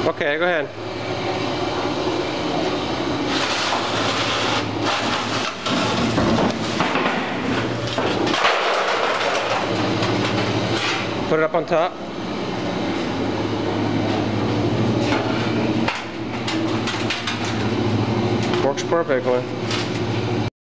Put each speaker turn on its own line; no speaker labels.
Okay, go ahead. Put it up on top. Works perfectly.